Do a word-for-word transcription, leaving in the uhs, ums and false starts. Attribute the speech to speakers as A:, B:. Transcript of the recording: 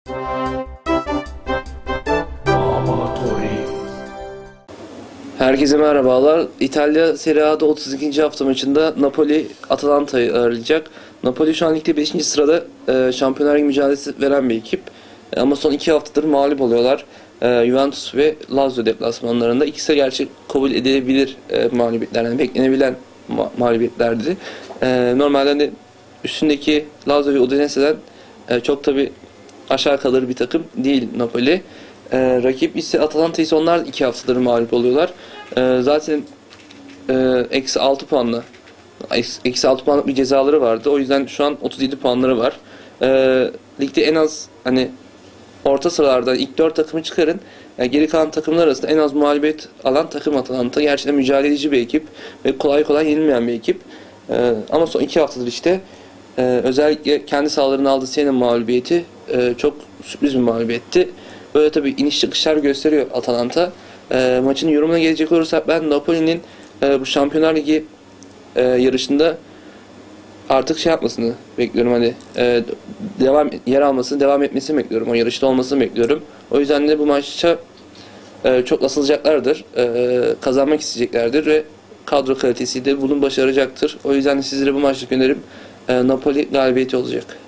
A: Herkese merhabalar. İtalya Serie A'da otuz ikinci hafta maçında Napoli Atalanta'yı ağırlayacak. Napoli şu an ligde beşinci sırada e, Şampiyonlar Ligi mücadelesi veren bir ekip. E, ama son iki haftadır mağlup oluyorlar. E, Juventus ve Lazio deplasmanlarında. İkisi de gerçek kabul edilebilir e, mağlubiyetler, yani beklenebilen ma- mağlubiyetlerdi. E, normalde hani üstündeki Lazio ve Udinese'den e, çok tabi aşağı kalır bir takım değil Napoli. Ee, rakip ise Atalanta ise onlar iki haftadır mağlup oluyorlar. Ee, zaten e, eksi altı puanla eksi altı puanlık bir cezaları vardı. O yüzden şu an otuz yedi puanları var. Ee, ligde en az hani orta sıralardan ilk dört takımı çıkarın. Yani geri kalan takımlar arasında en az mağlubiyet alan takım Atalanta. Gerçekten mücadele edici bir ekip ve kolay kolay yenilmeyen bir ekip. Ee, ama son iki haftadır işte e, özellikle kendi sahalarına aldığı Siena mağlubiyeti e, çok sürpriz bir mağlubiyetti. Böyle tabii iniş çıkışlar gösteriyor Atalanta. E, maçın yorumuna gelecek olursak ben Napoli'nin e, bu Şampiyonlar Ligi e, yarışında artık şey yapmasını bekliyorum, hani e, devam yer almasını, devam etmesini bekliyorum. O yarışta olmasını bekliyorum. O yüzden de bu maçta e, çok asılacaklardır. E, kazanmak isteyeceklerdir ve kadro kalitesi de bunu başaracaktır. O yüzden de sizlere bu maçlık önerim e, Napoli galibiyeti olacak.